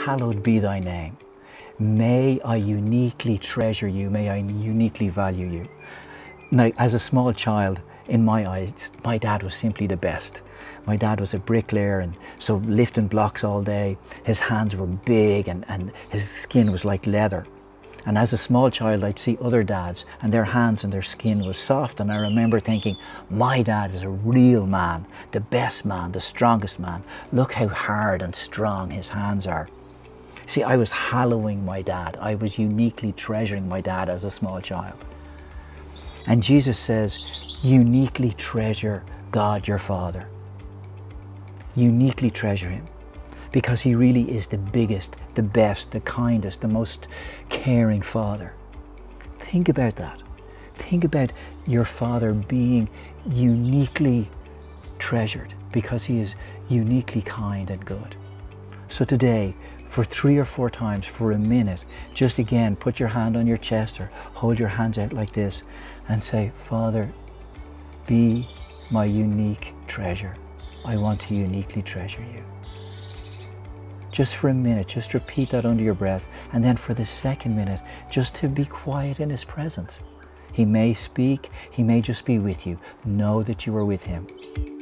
hallowed be thy name. May I uniquely treasure you. May I uniquely value you. Now, as a small child, in my eyes, my dad was simply the best. My dad was a bricklayer, and so lifting blocks all day. His hands were big and his skin was like leather. And as a small child, I'd see other dads and their hands and their skin was soft. And I remember thinking, my dad is a real man, the best man, the strongest man. Look how hard and strong his hands are. See, I was hallowing my dad. I was uniquely treasuring my dad as a small child. And Jesus says, uniquely treasure God your Father. Uniquely treasure him, because he really is the biggest, the best, the kindest, the most caring Father. Think about that. Think about your Father being uniquely treasured because he is uniquely kind and good. So today, for 3 or 4 times, for a minute, just again, put your hand on your chest or hold your hands out like this and say, Father, be my unique treasure. I want to uniquely treasure you. Just for a minute, just repeat that under your breath, and then for the second minute, just to be quiet in his presence. He may speak, he may just be with you. Know that you are with him.